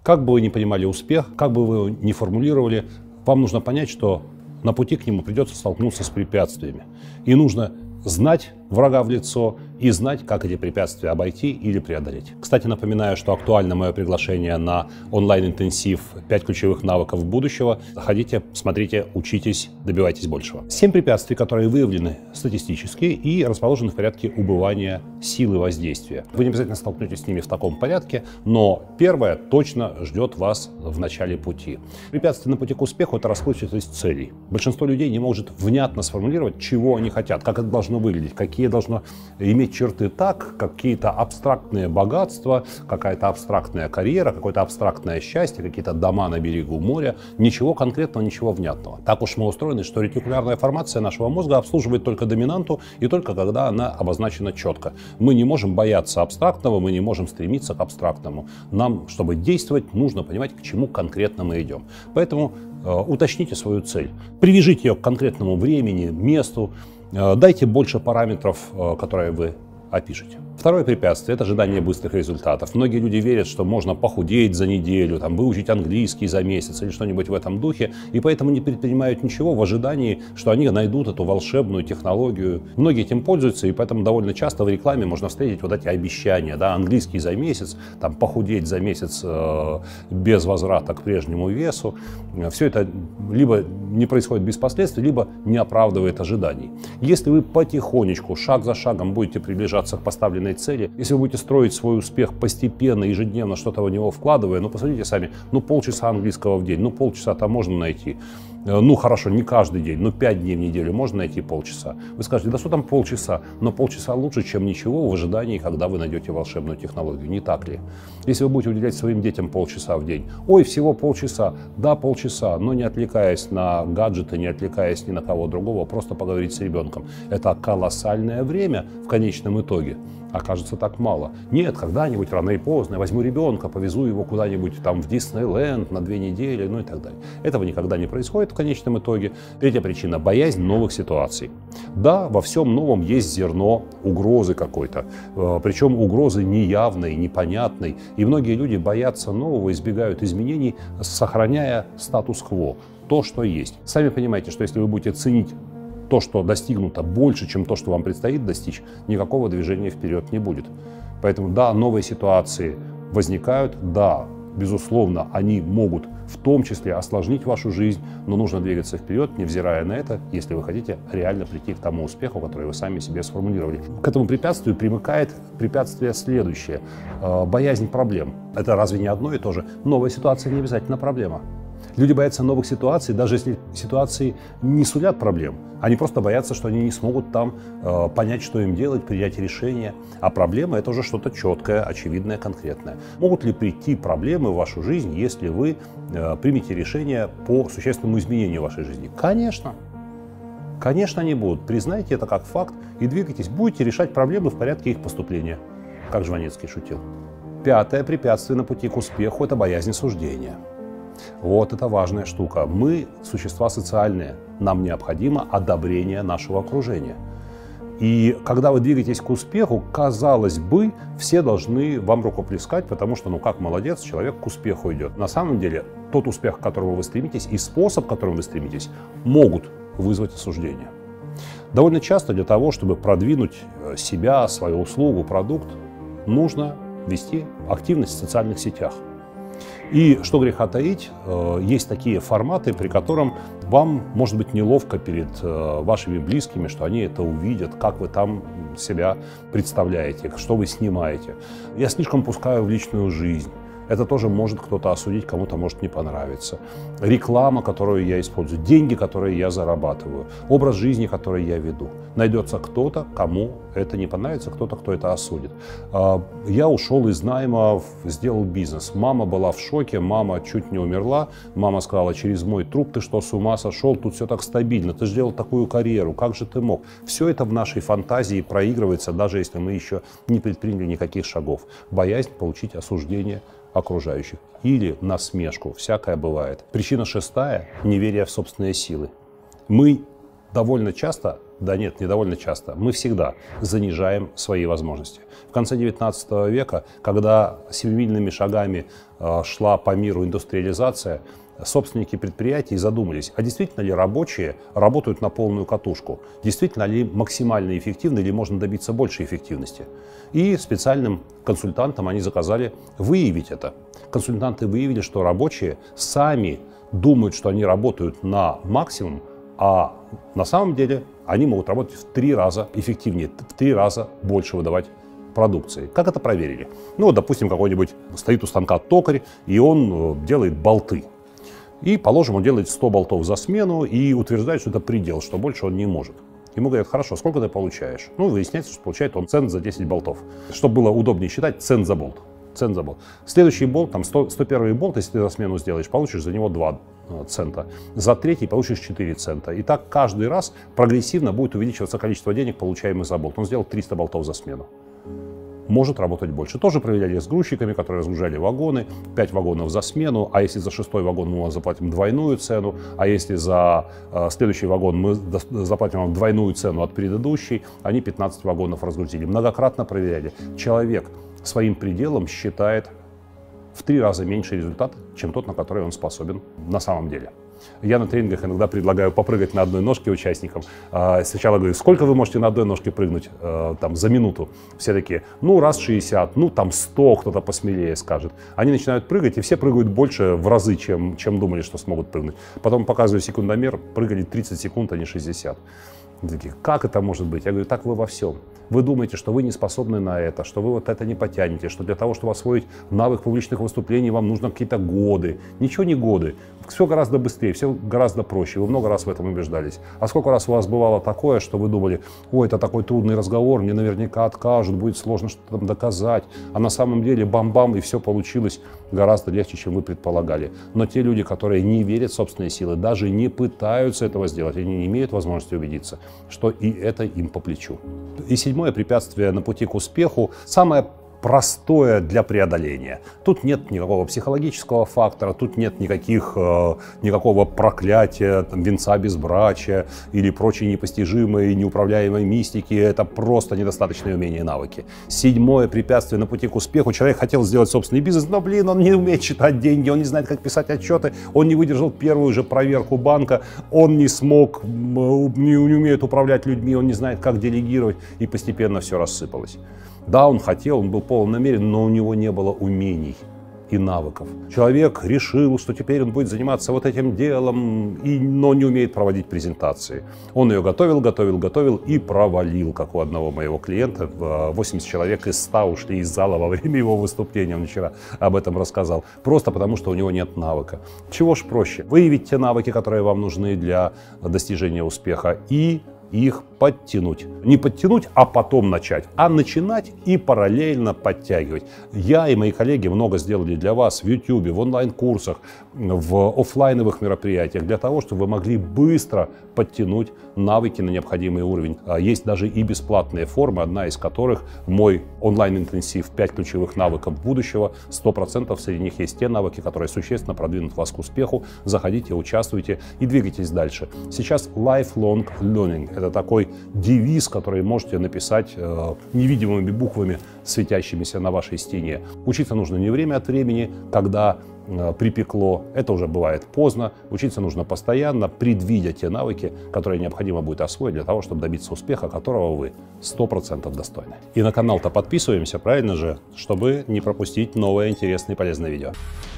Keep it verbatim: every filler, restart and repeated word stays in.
Как бы вы ни понимали успех, как бы вы его ни формулировали, вам нужно понять, что на пути к нему придется столкнуться с препятствиями. И нужно знать врага в лицо и знать, как эти препятствия обойти или преодолеть. Кстати, напоминаю, что актуально мое приглашение на онлайн-интенсив «пять ключевых навыков будущего». Заходите, смотрите, учитесь, добивайтесь большего. семь препятствий, которые выявлены статистически и расположены в порядке убывания силы воздействия. Вы не обязательно столкнетесь с ними в таком порядке, но первое точно ждет вас в начале пути. Препятствие на пути к успеху – это расплывчатость целей. Большинство людей не может внятно сформулировать, чего они хотят, как это должно выглядеть, какие должно иметь черты так, какие-то абстрактные богатства, какая-то абстрактная карьера, какое-то абстрактное счастье, какие-то дома на берегу моря. Ничего конкретного, ничего внятного. Так уж мы устроены, что ретикулярная формация нашего мозга обслуживает только доминанту и только когда она обозначена четко. Мы не можем бояться абстрактного, мы не можем стремиться к абстрактному. Нам, чтобы действовать, нужно понимать, к чему конкретно мы идем. Поэтому э, уточните свою цель, привяжите ее к конкретному времени, месту, э, дайте больше параметров, э, которые вы опишите. Второе препятствие – это ожидание быстрых результатов. Многие люди верят, что можно похудеть за неделю, там, выучить английский за месяц или что-нибудь в этом духе, и поэтому не предпринимают ничего в ожидании, что они найдут эту волшебную технологию. Многие этим пользуются, и поэтому довольно часто в рекламе можно встретить вот эти обещания, да, английский за месяц, там, похудеть за месяц э, без возврата к прежнему весу. Все это либо не происходит без последствий, либо не оправдывает ожиданий. Если вы потихонечку, шаг за шагом будете приближаться к поставленной цели, если вы будете строить свой успех постепенно, ежедневно, что-то в него вкладывая, ну, посмотрите сами, ну, полчаса английского в день, ну, полчаса-то можно найти. Ну, хорошо, не каждый день, но пять дней в неделю можно найти полчаса. Вы скажете, да что там полчаса? Но полчаса лучше, чем ничего в ожидании, когда вы найдете волшебную технологию. Не так ли? Если вы будете уделять своим детям полчаса в день, ой, всего полчаса, да, полчаса, но не отвлекаясь на гаджеты, не отвлекаясь ни на кого другого, просто поговорить с ребенком. Это колоссальное время в конечном итоге. Окажется так мало. Нет, когда-нибудь, рано и поздно, я возьму ребенка, повезу его куда-нибудь там в Диснейленд на две недели, ну и так далее. Этого никогда не происходит в конечном итоге. Третья причина – боязнь новых ситуаций. Да, во всем новом есть зерно угрозы какой-то, причем угрозы неявной, непонятной. И многие люди боятся нового, избегают изменений, сохраняя статус-кво, то, что есть. Сами понимаете, что если вы будете ценить то, что достигнуто, больше, чем то, что вам предстоит достичь, никакого движения вперед не будет. Поэтому, да, новые ситуации возникают, да, безусловно, они могут в том числе осложнить вашу жизнь, но нужно двигаться вперед, невзирая на это, если вы хотите реально прийти к тому успеху, который вы сами себе сформулировали. К этому препятствию примыкает препятствие следующее – боязнь проблем. Это разве не одно и то же? Новая ситуация не обязательно проблема. Люди боятся новых ситуаций, даже если ситуации не сулят проблем. Они просто боятся, что они не смогут там э, понять, что им делать, принять решение. А проблема – это уже что-то четкое, очевидное, конкретное. Могут ли прийти проблемы в вашу жизнь, если вы э, примете решение по существенному изменению вашей жизни? Конечно. Конечно, они будут. Признайте это как факт и двигайтесь. Будете решать проблемы в порядке их поступления. Как Жванецкий шутил. Пятое препятствие на пути к успеху – это боязнь суждения. Вот это важная штука. Мы существа социальные. Нам необходимо одобрение нашего окружения. И когда вы двигаетесь к успеху, казалось бы, все должны вам рукоплескать, потому что, ну как молодец, человек к успеху идет. На самом деле, тот успех, к которому вы стремитесь, и способ, к которому вы стремитесь, могут вызвать осуждение. Довольно часто для того, чтобы продвинуть себя, свою услугу, продукт, нужно вести активность в социальных сетях. И, что греха таить, есть такие форматы, при котором вам может быть неловко перед вашими близкими, что они это увидят, как вы там себя представляете, что вы снимаете. Я слишком пускаю в личную жизнь. Это тоже может кто-то осудить, кому-то может не понравиться. Реклама, которую я использую, деньги, которые я зарабатываю, образ жизни, который я веду. Найдется кто-то, кому это не понравится, кто-то, кто это осудит. Я ушел из найма, сделал бизнес. Мама была в шоке, мама чуть не умерла. Мама сказала, через мой труп ты что, с ума сошел? Тут все так стабильно, ты же делал такую карьеру, как же ты мог? Все это в нашей фантазии проигрывается, даже если мы еще не предприняли никаких шагов. Боязнь получить осуждение окружающих или насмешку, всякое бывает. Причина шестая – неверие в собственные силы. Мы довольно часто, да нет, не довольно часто, мы всегда занижаем свои возможности. В конце девятнадцатого века, когда семимильными шагами э, шла по миру индустриализация, собственники предприятий задумались, а действительно ли рабочие работают на полную катушку, действительно ли максимально эффективны или можно добиться большей эффективности. И специальным консультантам они заказали выявить это. Консультанты выявили, что рабочие сами думают, что они работают на максимум, а на самом деле они могут работать в три раза эффективнее, в три раза больше выдавать продукции. Как это проверили? Ну, допустим, какой-нибудь стоит у станка токарь, и он делает болты. И, положим, он делает сто болтов за смену и утверждает, что это предел, что больше он не может. Ему говорят, хорошо, сколько ты получаешь? Ну, выясняется, что получает он цент за десять болтов. Чтобы было удобнее считать, цент за болт. Цент за болт. Следующий болт, там сто, сто первый болт, если ты за смену сделаешь, получишь за него два цента. За третий получишь четыре цента. И так каждый раз прогрессивно будет увеличиваться количество денег, получаемых за болт. Он сделал триста болтов за смену. Может работать больше. Тоже проверяли с грузчиками, которые разгружали вагоны, пять вагонов за смену, а если за шестой вагон мы заплатим двойную цену, а если за э, следующий вагон мы заплатим двойную цену от предыдущей, они пятнадцать вагонов разгрузили. Многократно проверяли. Человек своим пределом считает в три раза меньше результат, чем тот, на который он способен на самом деле. Я на тренингах иногда предлагаю попрыгать на одной ножке участникам. Сначала говорю, сколько вы можете на одной ножке прыгнуть там, за минуту? Все такие, ну, раз шестьдесят, ну, там сто, кто-то посмелее скажет. Они начинают прыгать, и все прыгают больше в разы, чем, чем думали, что смогут прыгнуть. Потом показываю секундомер, прыгали тридцать секунд, а не шестьдесят. Они такие, как это может быть? Я говорю, так вы во всем. Вы думаете, что вы не способны на это, что вы вот это не потянете, что для того, чтобы освоить навык публичных выступлений, вам нужно какие-то годы. Ничего не годы. Все гораздо быстрее, все гораздо проще. Вы много раз в этом убеждались. А сколько раз у вас бывало такое, что вы думали, ой, это такой трудный разговор, мне наверняка откажут, будет сложно что-то там доказать. А на самом деле бам-бам, и все получилось гораздо легче, чем вы предполагали. Но те люди, которые не верят в собственные силы, даже не пытаются этого сделать, они не имеют возможности убедиться, что и это им по плечу. И седьмое препятствие на пути к успеху – самое простое для преодоления. Тут нет никакого психологического фактора, тут нет никаких, э, никакого проклятия, там, венца безбрачия или прочей непостижимой, неуправляемой мистики. Это просто недостаточные умения и навыки. Седьмое препятствие на пути к успеху. Человек хотел сделать собственный бизнес, но, блин, он не умеет считать деньги, он не знает, как писать отчеты, он не выдержал первую же проверку банка, он не смог, не, не умеет управлять людьми, он не знает, как делегировать, и постепенно все рассыпалось. Да, он хотел, он был полон намерен, но у него не было умений и навыков. Человек решил, что теперь он будет заниматься вот этим делом, и, но не умеет проводить презентации. Он ее готовил, готовил, готовил и провалил, как у одного моего клиента. восемьдесят человек из ста ушли из зала во время его выступления, он вчера об этом рассказал. Просто потому, что у него нет навыка. Чего ж проще? Выявить те навыки, которые вам нужны для достижения успеха, и их подтянуть. Не подтянуть, а потом начать, а начинать и параллельно подтягивать. Я и мои коллеги много сделали для вас в YouTube, в онлайн-курсах, в офлайновых мероприятиях, для того, чтобы вы могли быстро подтянуть навыки на необходимый уровень. Есть даже и бесплатные формы, одна из которых мой онлайн-интенсив пять ключевых навыков будущего. сто процентов среди них есть те навыки, которые существенно продвинут вас к успеху. Заходите, участвуйте и двигайтесь дальше. Сейчас lifelong learning. Это такой девиз, который можете написать э, невидимыми буквами, светящимися на вашей стене. Учиться нужно не время от времени, когда э, припекло. Это уже бывает поздно. Учиться нужно постоянно, предвидя те навыки, которые необходимо будет освоить для того, чтобы добиться успеха, которого вы сто процентов достойны. И на канал-то подписываемся, правильно же, чтобы не пропустить новое интересное и полезное видео.